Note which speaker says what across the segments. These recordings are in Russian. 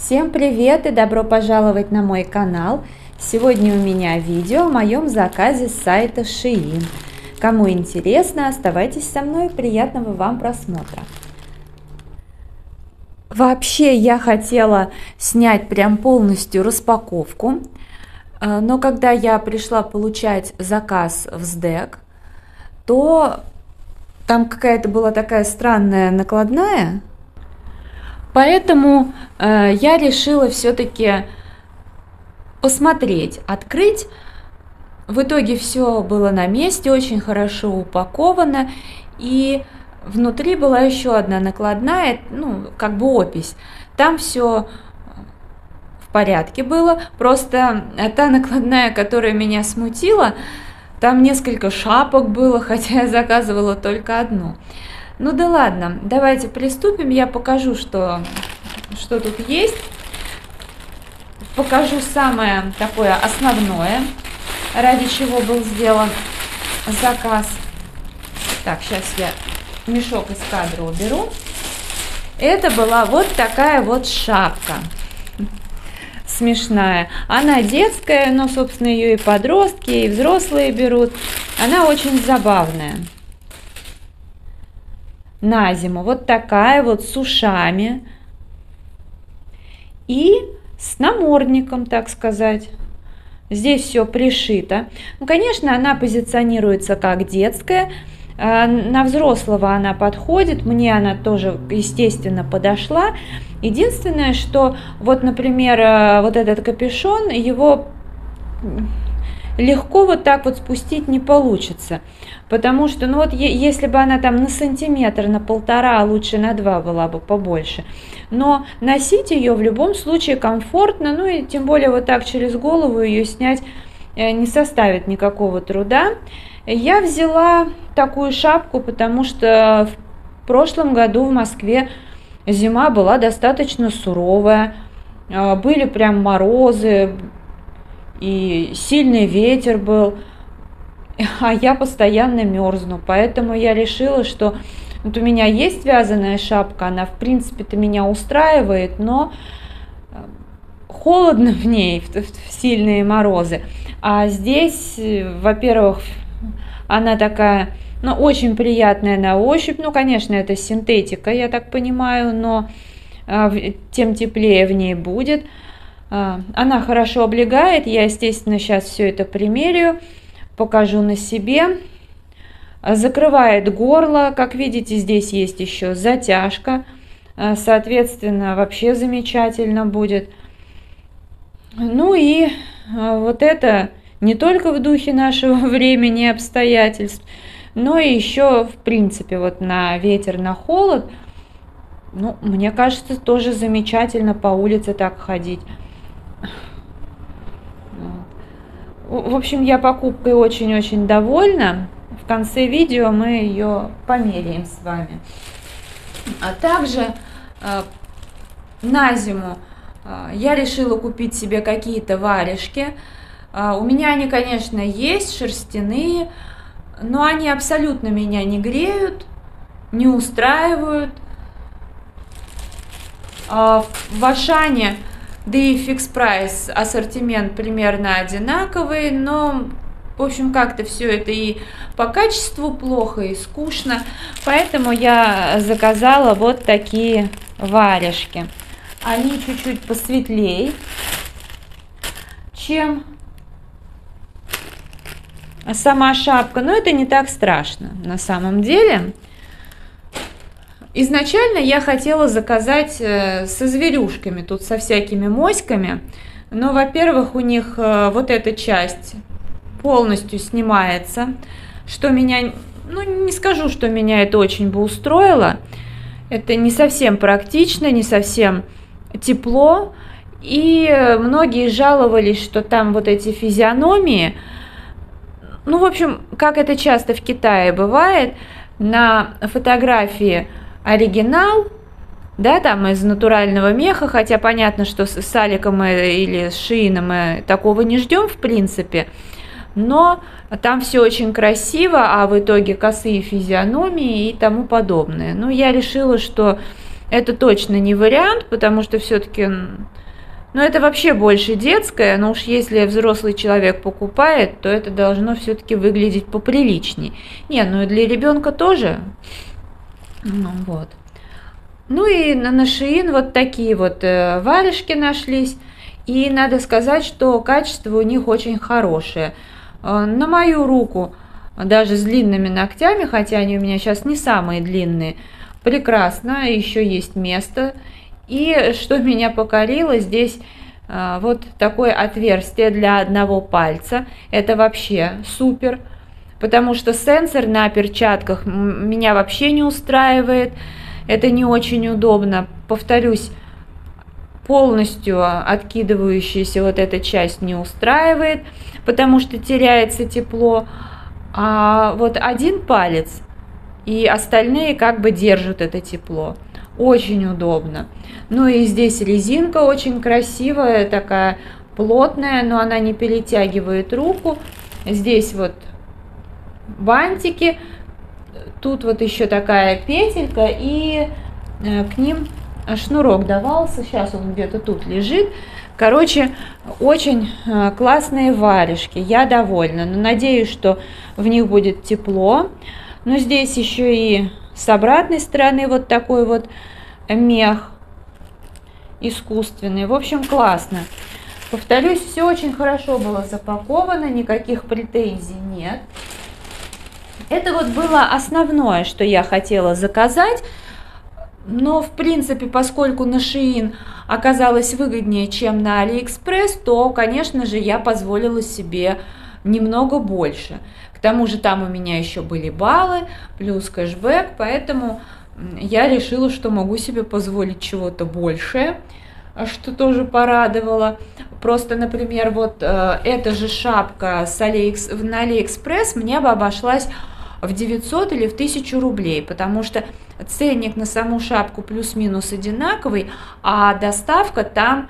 Speaker 1: Всем привет и добро пожаловать на мой канал. Сегодня у меня видео о моем заказе с сайта Shein. Кому интересно, оставайтесь со мной, приятного вам просмотра. Вообще я хотела снять прям полностью распаковку, но когда я пришла получать заказ в СДЭК, то там какая-то была такая странная накладная. Поэтому я решила все-таки посмотреть, открыть. В итоге все было на месте, очень хорошо упаковано. И внутри была еще одна накладная, ну, как бы опись. Там все в порядке было. Просто та накладная, которая меня смутила, там несколько шапок было, хотя я заказывала только одну. Ну да ладно, давайте приступим, я покажу, что тут есть. Покажу самое такое основное, ради чего был сделан заказ. Так, сейчас я мешок из кадра уберу. Это была вот такая вот шапка. Смешная. Она детская, но, собственно, ее и подростки, и взрослые берут. Она очень забавная. На зиму вот такая вот с ушами и с намордником, так сказать. Здесь все пришито. Ну, конечно, она позиционируется как детская. На взрослого она подходит. Мне она тоже, естественно, подошла. Единственное, что вот, например, вот этот капюшон, его легко вот так вот спустить не получится, потому что, ну вот, если бы она там на сантиметр, на полтора, а лучше на 2 была бы побольше, но носить ее в любом случае комфортно, ну и тем более вот так через голову ее снять не составит никакого труда. Я взяла такую шапку, потому что в прошлом году в Москве зима была достаточно суровая, были прям морозы, и сильный ветер был, а я постоянно мерзну, поэтому я решила, что вот у меня есть вязаная шапка, она в принципе-то меня устраивает, но холодно в ней в сильные морозы, а здесь, во-первых, она такая, ну, очень приятная на ощупь, ну, конечно, это синтетика, я так понимаю, но тем теплее в ней будет. Она хорошо облегает, я, естественно, сейчас все это примерю, покажу на себе. Закрывает горло, как видите, здесь есть еще затяжка, соответственно, вообще замечательно будет. Ну и вот это не только в духе нашего времени и обстоятельств, но и еще, в принципе, вот на ветер, на холод, ну, мне кажется, тоже замечательно по улице так ходить. В общем, я покупкой очень-очень довольна. В конце видео мы ее померяем с вами. А также на зиму я решила купить себе какие-то варежки. У меня они, конечно, есть, шерстяные, но они абсолютно меня не греют, не устраивают. В Ашане, да и в Fix Price ассортимент примерно одинаковый, но, в общем, как-то все это и по качеству плохо, и скучно, поэтому я заказала вот такие варежки. Они чуть-чуть посветлее, чем сама шапка, но это не так страшно на самом деле. Изначально я хотела заказать со зверюшками, тут со всякими моськами, но, во-первых, у них вот эта часть полностью снимается, что меня, ну, не скажу, что меня это очень бы устроило, это не совсем практично, не совсем тепло, и многие жаловались, что там вот эти физиономии, ну, в общем, как это часто в Китае бывает, на фотографии оригинал, да, там из натурального меха, хотя понятно, что с Аликом или с Shein мы такого не ждем в принципе, но там все очень красиво, а в итоге косые физиономии и тому подобное. Ну, я решила, что это точно не вариант, потому что все-таки, ну, это вообще больше детское, но уж если взрослый человек покупает, то это должно все-таки выглядеть поприличней. Не, ну и для ребенка тоже. Ну вот. Ну и на Shein вот такие вот варежки нашлись. И надо сказать, что качество у них очень хорошее. На мою руку, даже с длинными ногтями, хотя они у меня сейчас не самые длинные, прекрасно, еще есть место. И что меня покорило, здесь вот такое отверстие для одного пальца. Это вообще супер, потому что сенсор на перчатках меня вообще не устраивает. Это не очень удобно. Повторюсь, полностью откидывающаяся вот эта часть не устраивает, потому что теряется тепло. А вот один палец и остальные как бы держат это тепло. Очень удобно. Ну и здесь резинка очень красивая, такая плотная, но она не перетягивает руку. Здесь вот бантики. Тут вот еще такая петелька, и к ним шнурок давался. Сейчас он где-то тут лежит. Короче, очень классные варежки. Я довольна. Но надеюсь, что в них будет тепло. Но здесь еще и с обратной стороны вот такой вот мех искусственный. В общем, классно. Повторюсь, все очень хорошо было запаковано, никаких претензий нет. Это вот было основное, что я хотела заказать. Но, в принципе, поскольку на Shein оказалось выгоднее, чем на AliExpress, то, конечно же, я позволила себе немного больше. К тому же там у меня еще были баллы, плюс кэшбэк, поэтому я решила, что могу себе позволить чего-то большее, что тоже порадовало. Просто, например, вот эта же шапка на AliExpress мне бы обошлась в 900 или в 1000 рублей, потому что ценник на саму шапку плюс-минус одинаковый, а доставка там,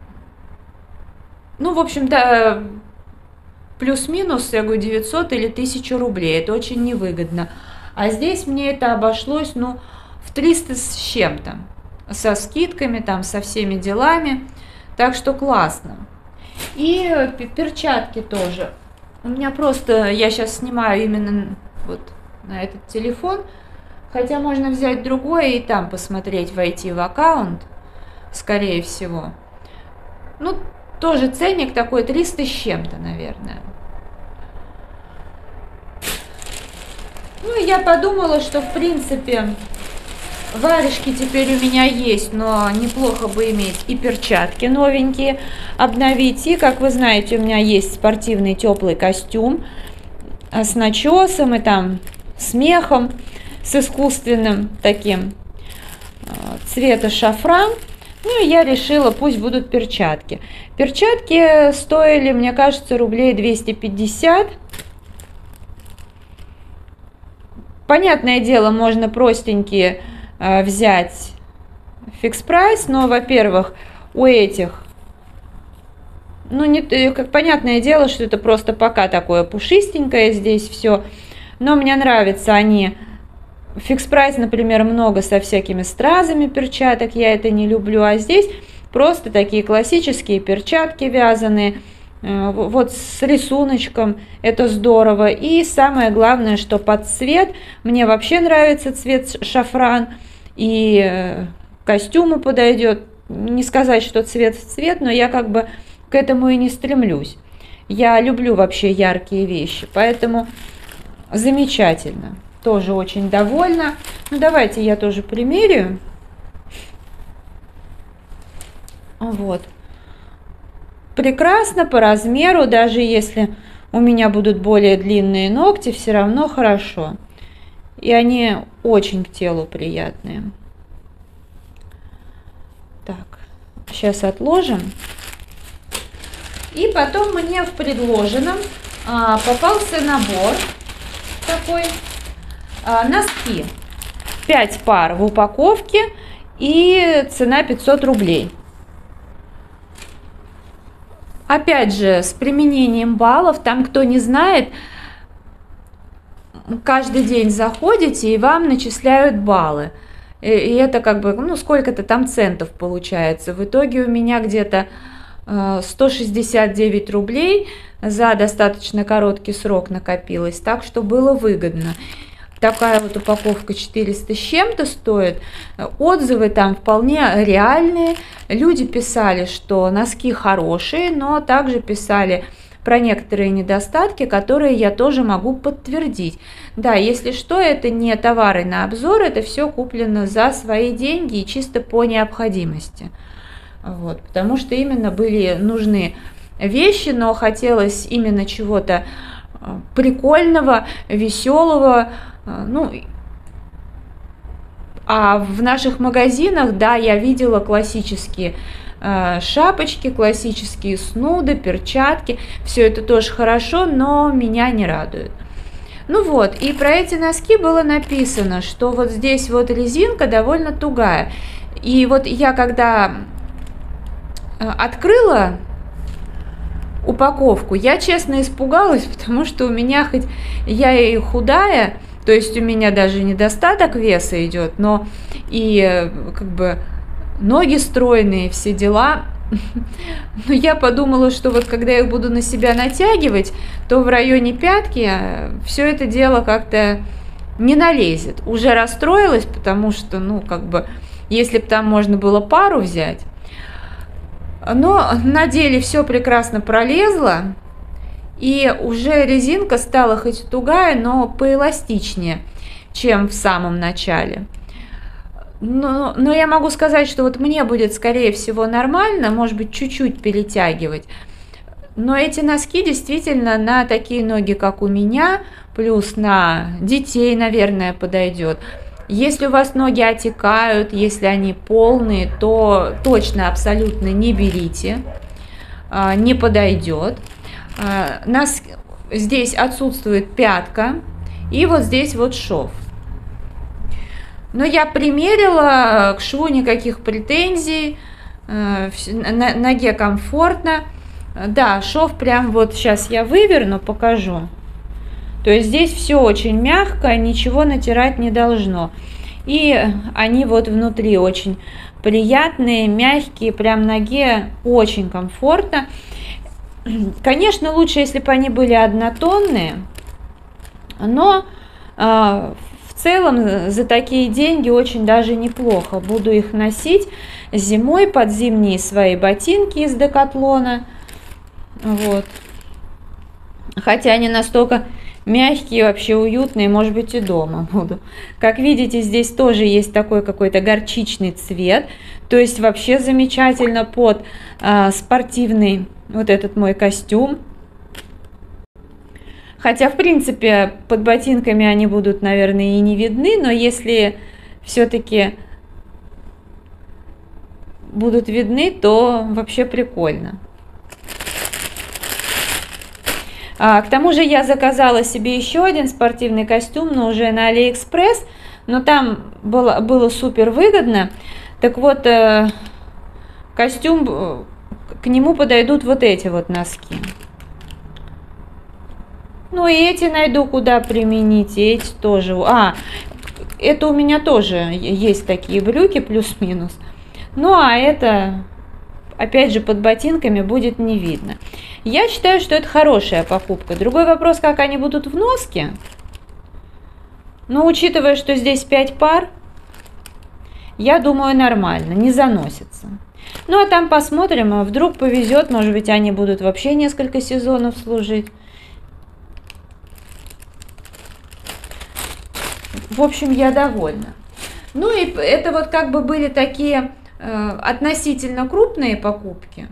Speaker 1: ну, в общем-то, плюс-минус, я говорю, 900 или 1000 рублей. Это очень невыгодно. А здесь мне это обошлось, ну, в 300 с чем-то. Со скидками, там, со всеми делами. Так что классно. И перчатки тоже. У меня просто, я сейчас снимаю именно вот на этот телефон. Хотя можно взять другой и там посмотреть, войти в аккаунт, скорее всего. Ну, тоже ценник такой 300 с чем-то, наверное. Ну, и я подумала, что, в принципе, варежки теперь у меня есть, но неплохо бы иметь и перчатки новенькие обновить. И, как вы знаете, у меня есть спортивный теплый костюм с начесом и там с мехом, с искусственным таким цвета шафран. Ну, и я решила, пусть будут перчатки. Перчатки стоили, мне кажется, рублей 250. Понятное дело, можно простенькие взять фикс прайс, но, во-первых, у этих, ну, не, как понятное дело, что это просто пока такое пушистенькое здесь все, но мне нравятся они. Фикс прайс, например, много со всякими стразами перчаток, я это не люблю, а здесь просто такие классические перчатки вязаные, вот с рисуночком, это здорово. И самое главное, что под цвет, мне вообще нравится цвет шафран, и костюму подойдет. Не сказать, что цвет в цвет, но я как бы к этому и не стремлюсь. Я люблю вообще яркие вещи, поэтому замечательно. Тоже очень довольна. Ну, давайте я тоже примерю. Вот. Прекрасно по размеру, даже если у меня будут более длинные ногти, все равно хорошо. И они очень к телу приятные. Так, сейчас отложим. И потом мне в предложенном попался набор такой. Носки. 5 пар в упаковке и цена 500 рублей. Опять же, с применением баллов, там, кто не знает, каждый день заходите и вам начисляют баллы. и это как бы, ну, сколько-то там центов получается. В итоге у меня где-то 169 рублей за достаточно короткий срок накопилось, так что было выгодно. Такая вот упаковка 400 с чем-то стоит. Отзывы там вполне реальные. Люди писали, что носки хорошие, но также писали про некоторые недостатки, которые я тоже могу подтвердить. Да, если что, это не товары на обзор, это все куплено за свои деньги и чисто по необходимости. Вот, потому что именно были нужны вещи, но хотелось именно чего-то прикольного, веселого. Ну, а в наших магазинах, да, я видела классические шапочки, классические снуды, перчатки. Все это тоже хорошо, но меня не радует. Ну вот, и про эти носки было написано, что вот здесь вот резинка довольно тугая. И вот я когда открыла упаковку, я честно испугалась, потому что у меня, хоть я и худая, то есть у меня даже недостаток веса идет, но и как бы ноги стройные, все дела. Но я подумала, что вот когда я их буду на себя натягивать, то в районе пятки все это дело как-то не налезет. Уже расстроилась, потому что, ну, как бы, если бы там можно было пару взять. Но на деле все прекрасно пролезло, и уже резинка стала хоть тугая, но поэластичнее, чем в самом начале. Но я могу сказать, что вот мне будет, скорее всего, нормально, может быть, чуть-чуть перетягивать. Но эти носки действительно на такие ноги, как у меня, плюс на детей, наверное, подойдет. Если у вас ноги отекают, если они полные, то точно абсолютно не берите, не подойдет. Здесь отсутствует пятка и вот здесь вот шов. Но я примерила, к шву никаких претензий, ноге комфортно. Да, шов прям вот сейчас я выверну, покажу. То есть здесь все очень мягко, ничего натирать не должно. И они вот внутри очень приятные, мягкие, прям ноге очень комфортно. Конечно, лучше, если бы они были однотонные, но в целом за такие деньги очень даже неплохо. Буду их носить зимой под зимние свои ботинки из Декатлона. Вот. Хотя они настолько мягкие, вообще уютные, может быть, и дома буду. Как видите, здесь тоже есть такой какой-то горчичный цвет. То есть вообще замечательно под спортивный вот этот мой костюм. Хотя, в принципе, под ботинками они будут, наверное, и не видны, но если все-таки будут видны, то вообще прикольно. К тому же я заказала себе еще один спортивный костюм, но уже на Алиэкспресс, но там было супер выгодно. Так вот, костюм, к нему подойдут вот эти вот носки. Ну и эти найду, куда применить, и эти тоже. Это у меня тоже есть такие брюки, плюс-минус. Ну а это, опять же, под ботинками будет не видно. Я считаю, что это хорошая покупка. Другой вопрос, как они будут в носке. Но учитывая, что здесь 5 пар, я думаю, нормально, не заносится. Ну а там посмотрим, вдруг повезет, может быть, они будут вообще несколько сезонов служить. В общем, я довольна. Ну и это вот как бы были такие относительно крупные покупки,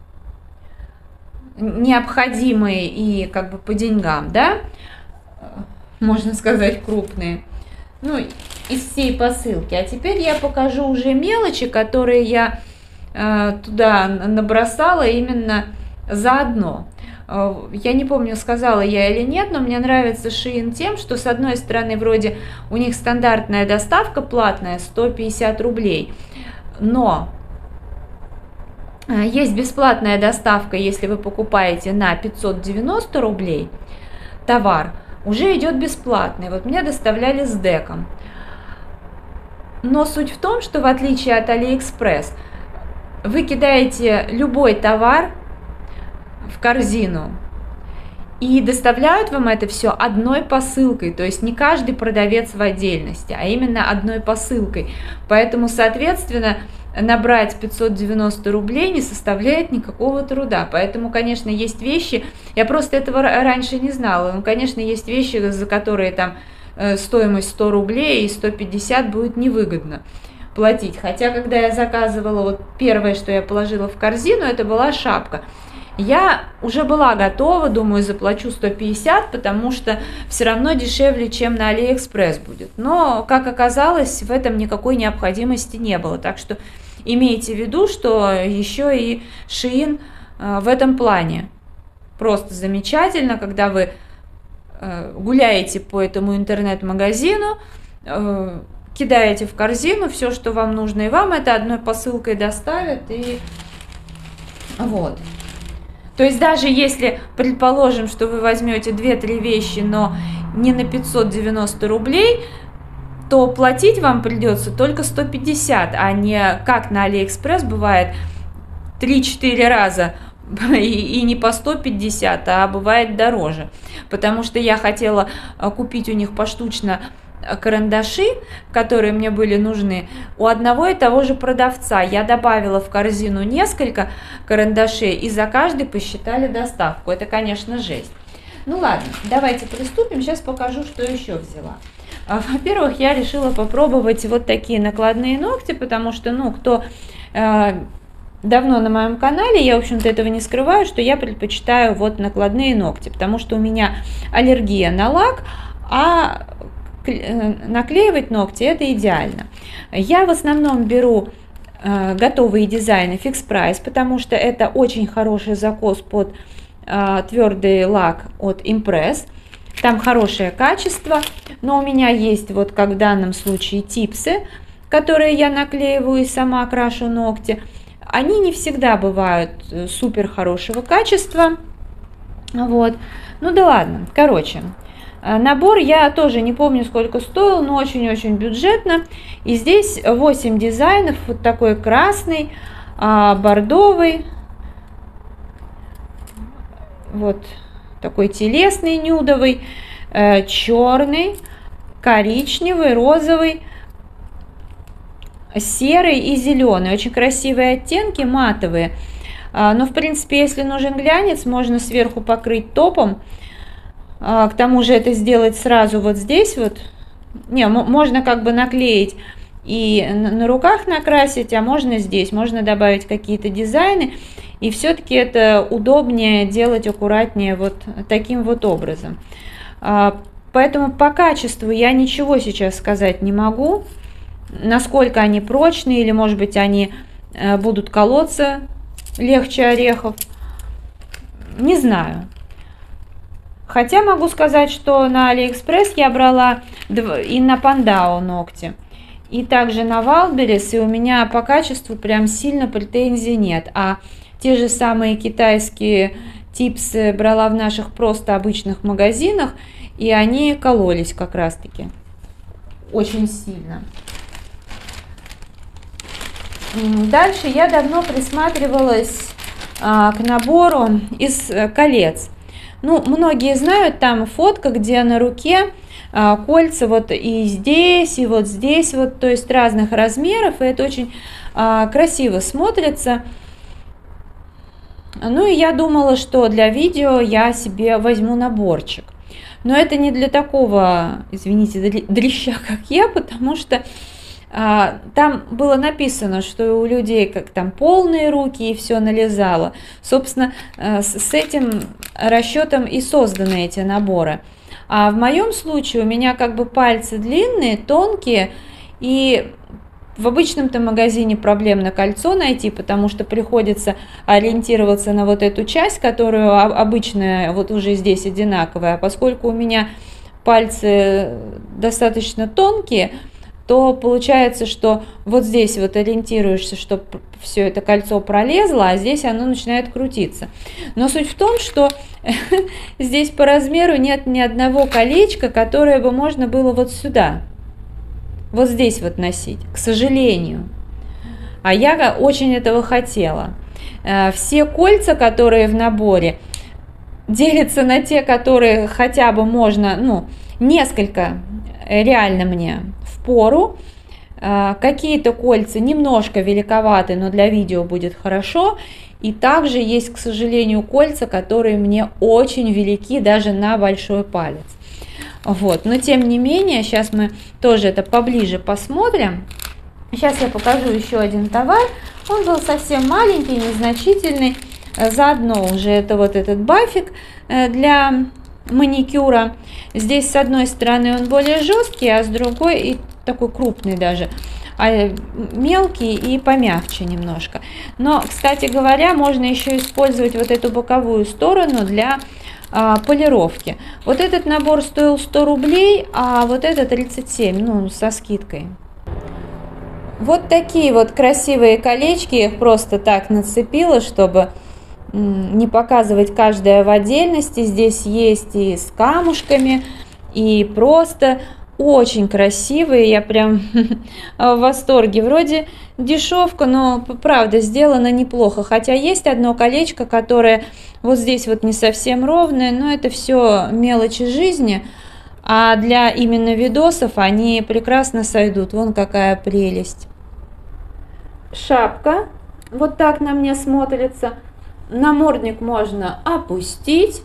Speaker 1: необходимые и как бы по деньгам, да, можно сказать, крупные, ну, из всей посылки. А теперь я покажу уже мелочи, которые я туда набросала именно заодно. Я не помню, сказала я или нет, но мне нравится Shein тем, что с одной стороны вроде у них стандартная доставка платная 150 рублей, но есть бесплатная доставка, если вы покупаете на 590 рублей товар, уже идет бесплатный. Вот мне доставляли с деком. Но суть в том, что в отличие от AliExpress, вы кидаете любой товар в корзину, и доставляют вам это все одной посылкой, то есть не каждый продавец в отдельности, а именно одной посылкой. Поэтому, соответственно, набрать 590 рублей не составляет никакого труда. Поэтому, конечно, есть вещи, я просто этого раньше не знала, но, конечно, есть вещи, за которые там стоимость 100 рублей и 150 будет невыгодно платить. Хотя, когда я заказывала, вот первое, что я положила в корзину, это была шапка. Я уже была готова, думаю, заплачу 150, потому что все равно дешевле, чем на AliExpress будет. Но, как оказалось, в этом никакой необходимости не было. Так что имейте в виду, что еще и Shein в этом плане просто замечательно, когда вы гуляете по этому интернет-магазину, кидаете в корзину все, что вам нужно, и вам это одной посылкой доставят, и вот. То есть даже если, предположим, что вы возьмете 2-3 вещи, но не на 590 рублей, то платить вам придется только 150, а не как на AliExpress бывает 3-4 раза и не по 150, а бывает дороже. Потому что я хотела купить у них поштучно карандаши, которые мне были нужны, у одного и того же продавца. Я добавила в корзину несколько карандашей, и за каждый посчитали доставку. Это, конечно, жесть. Ну ладно, давайте приступим. Сейчас покажу, что еще взяла. Во-первых, я решила попробовать вот такие накладные ногти, потому что, ну, кто давно на моем канале, я, в общем-то, этого не скрываю, что я предпочитаю вот накладные ногти, потому что у меня аллергия на лак, а наклеивать ногти это идеально. Я в основном беру готовые дизайны Fix Price, потому что это очень хороший закос под твердый лак от Impress. Там хорошее качество, но у меня есть вот как в данном случае типсы, которые я наклеиваю и сама крашу ногти. Они не всегда бывают супер хорошего качества. Вот. Ну да ладно, короче. Набор я тоже не помню, сколько стоил, но очень-очень бюджетно. И здесь 8 дизайнов. Вот такой красный, бордовый, вот такой телесный, нюдовый, черный, коричневый, розовый, серый и зеленый. Очень красивые оттенки, матовые. Но, в принципе, если нужен глянец, можно сверху покрыть топом. К тому же это сделать сразу вот здесь вот. Не, можно как бы наклеить и на руках накрасить, а можно здесь. Можно добавить какие-то дизайны. И все-таки это удобнее делать аккуратнее вот таким вот образом. Поэтому по качеству я ничего сейчас сказать не могу. Насколько они прочные, или может быть они будут колоться легче орехов. Не знаю. Хотя могу сказать, что на AliExpress я брала и на Пандао ногти, и также на Валберес, и у меня по качеству прям сильно претензий нет. А те же самые китайские типсы брала в наших просто обычных магазинах, и они кололись как раз-таки очень сильно. Дальше я давно присматривалась к набору из колец. Ну, многие знают, там фотка, где на руке кольца вот и здесь, вот, то есть разных размеров, и это очень красиво смотрится. Ну, и я думала, что для видео я себе возьму наборчик. Но это не для такого, извините, дрища, как я, потому что там было написано, что у людей как там полные руки и все налезало. Собственно, с этим расчетом и созданы эти наборы. А в моем случае у меня как бы пальцы длинные, тонкие, и в обычном-то магазине проблемно кольцо найти, потому что приходится ориентироваться на вот эту часть, которую обычно вот уже здесь одинаковая. А поскольку у меня пальцы достаточно тонкие, то получается, что вот здесь вот ориентируешься, чтобы все это кольцо пролезло, а здесь оно начинает крутиться. Но суть в том, что здесь по размеру нет ни одного колечка, которое бы можно было вот сюда вот здесь вот носить, к сожалению. А я очень этого хотела. Все кольца, которые в наборе, делятся на те, которые хотя бы можно, ну, несколько реально мне впору. Какие-то кольца немножко великоваты, но для видео будет хорошо. И также есть, к сожалению, кольца, которые мне очень велики, даже на большой палец. Вот. Но тем не менее, сейчас мы тоже это поближе посмотрим. Сейчас я покажу еще один товар. Он был совсем маленький, незначительный. Заодно уже это вот этот бафик для маникюра. Здесь с одной стороны он более жесткий, а с другой и такой крупный даже. Мелкий и помягче немножко. Но, кстати говоря, можно еще использовать вот эту боковую сторону для полировки. Вот этот набор стоил 100 рублей, а вот это 37, ну, со скидкой. Вот такие вот красивые колечки, я их просто так нацепила, чтобы не показывать каждое в отдельности. Здесь есть и с камушками, и просто очень красивые, я прям в восторге. Вроде дешевка, но правда сделано неплохо. Хотя есть одно колечко, которое вот здесь вот не совсем ровное, но это все мелочи жизни. А для именно видосов они прекрасно сойдут. Вон какая прелесть. Шапка вот так на мне смотрится. Намордник можно опустить.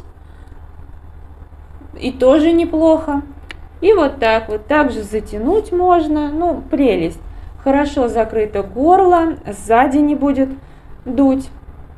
Speaker 1: И тоже неплохо. И вот так вот также затянуть можно. Ну, прелесть. Хорошо закрыто горло, сзади не будет дуть.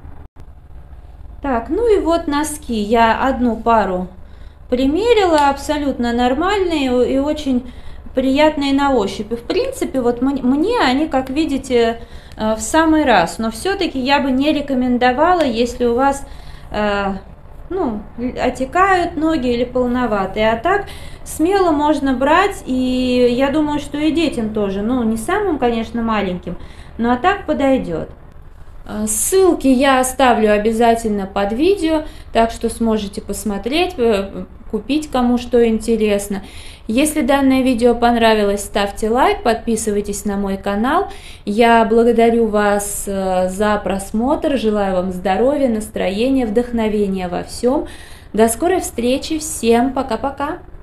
Speaker 1: Так, ну и вот носки. Я одну пару примерила, абсолютно нормальные и очень приятные на ощупь. И в принципе, вот мне они, как видите, в самый раз. Но все-таки я бы не рекомендовала, если у вас ну, отекают ноги или полноватые. А так смело можно брать, и я думаю, что и детям тоже. Ну, не самым, конечно, маленьким, но а так подойдет. Ссылки я оставлю обязательно под видео, так что сможете посмотреть, купить, кому что интересно. Если данное видео понравилось, ставьте лайк, подписывайтесь на мой канал. Я благодарю вас за просмотр, желаю вам здоровья, настроения, вдохновения во всем. До скорой встречи, всем пока-пока!